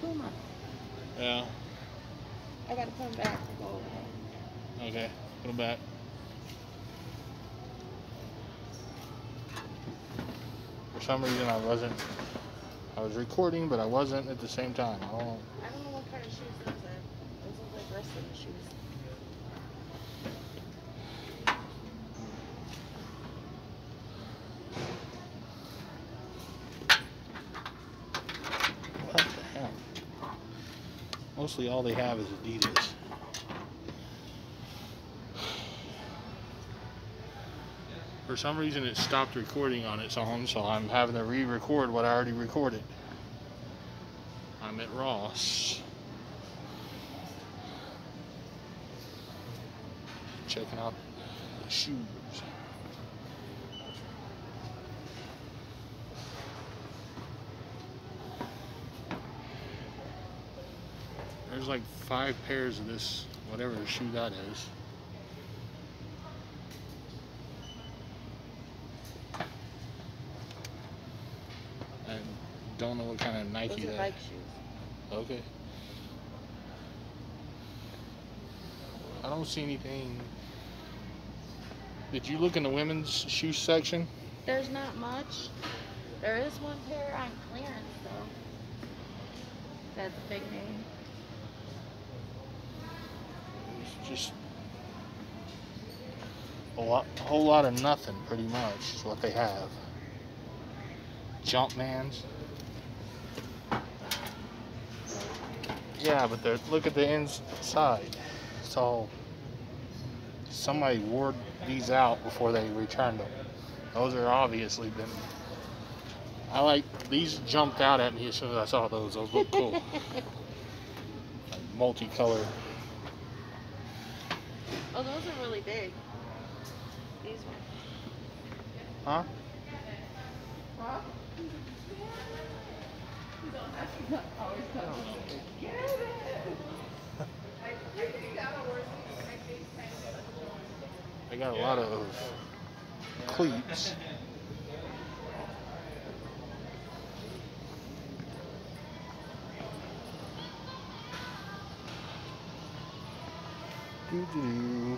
Puma. Yeah. I gotta put them back to go over there. Okay. Put them back. For some reason, I was recording, but I wasn't at the same time. I don't know what kind of shoes those are. Those look like wrestling shoes. What the hell? Mostly all they have is Adidas. For some reason, it stopped recording on its own, so I'm having to re-record what I already recorded. I'm at Ross. Checking out the shoes. There's like 5 pairs of this, whatever shoe that is. And don't know what kind of Nike Those are that bike shoes. Okay. I don't see anything. Did you look in the women's shoe section? There's not much. There is one pair on clearance though. That's a big name. It's just a whole lot of nothing, pretty much, is what they have. Jumpmans. Yeah, but look at the inside. It's all. Somebody wore these out before they returned them. Those are obviously been. These jumped out at me as soon as I saw those. Those look cool. Like multicolored. Oh, those are really big. These ones. Huh? Huh? They got a lot of cleats. Doo-doo-doo.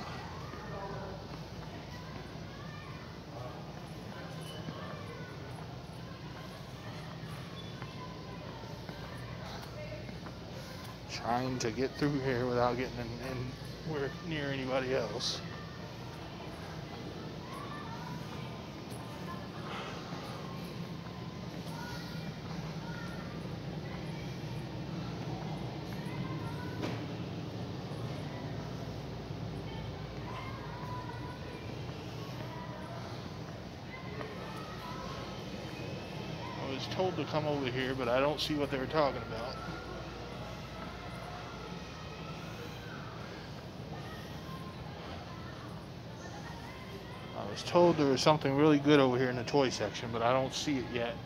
Trying to get through here without getting anywhere near anybody else. I was told to come over here, but I don't see what they were talking about. I was told there was something really good over here in the toy section, but I don't see it yet.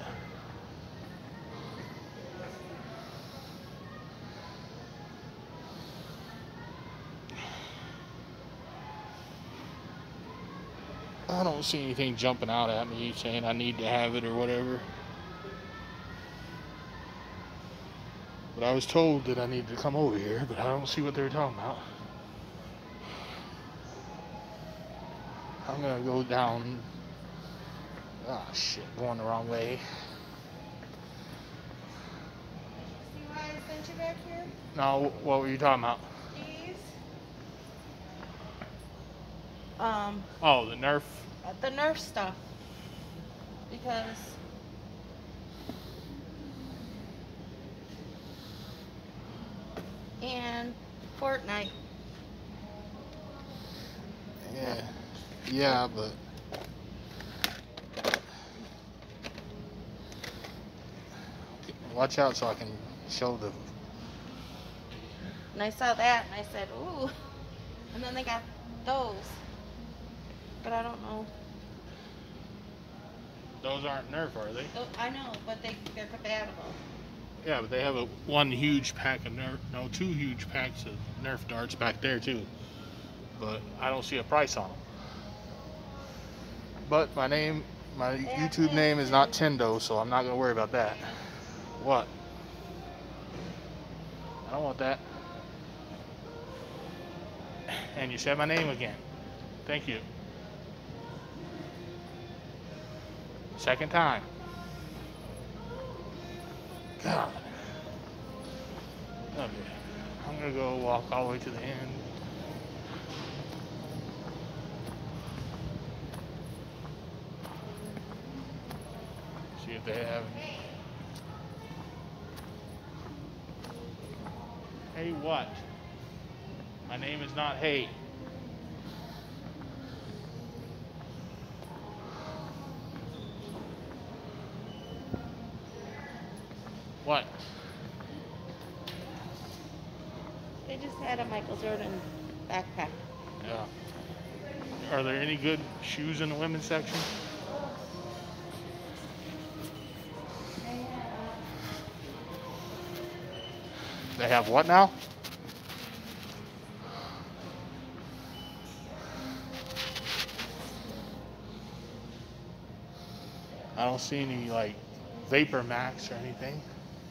I don't see anything jumping out at me saying I need to have it or whatever. But I was told that I needed to come over here, but I don't see what they were talking about. I'm gonna go down. Ah, shit, going the wrong way. See why I sent you back here? No, what were you talking about? These. Oh, the Nerf stuff. Because and Fortnite. Yeah, but watch out so I can show the. And I saw that and I said, ooh. And then they got those. But I don't know. Those aren't Nerf, are they? Oh, I know, but they're compatible. Yeah, but they have one huge pack of Nerf. No, 2 huge packs of Nerf darts back there too. But I don't see a price on them. But my YouTube name is not Tendo, so I'm not gonna worry about that. What? I don't want that. And you said my name again. Thank you. Second time. God. Okay. I'm gonna go walk all the way to the end. See if they have any. Hey, what? My name is not Hey. What? They just had a Michael Jordan backpack. Yeah. Are there any good shoes in the women's section? They have what now? I don't see any like Vapor Max or anything.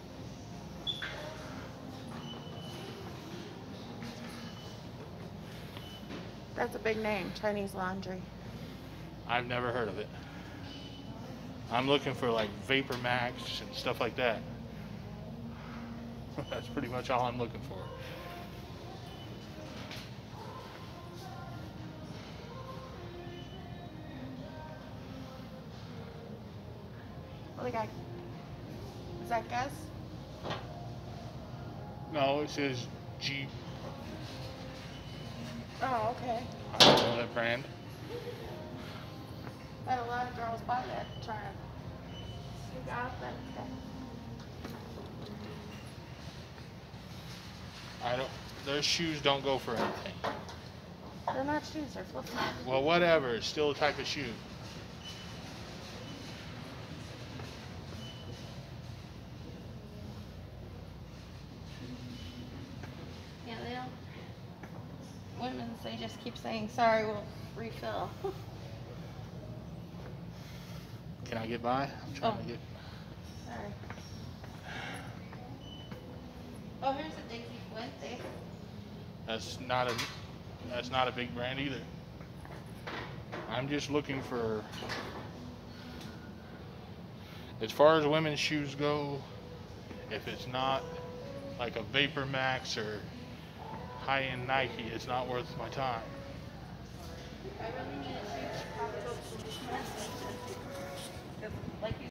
That's a big name, Chinese Laundry. I've never heard of it. I'm looking for like Vapor Max and stuff like that. That's pretty much all I'm looking for. What the guy? Is that Gus? No, it says G. Oh, okay. I don't know that brand. Had a lot of girls buy that, trying to sneak out that stuff. Their shoes don't go for anything. They're not shoes, they're flip-flops. Well, whatever. It's still a type of shoe. Yeah, they don't. Women's, they just keep saying, sorry, we'll refill. Can I get by? I'm trying to get. Sorry. Oh, here's a Daisy Fuente. That's not a big brand either. I'm just looking for, as far as women's shoes go, if it's not like a Vapor Max or high-end Nike, it's not worth my time. I really need shoes. Probably go to the men's section.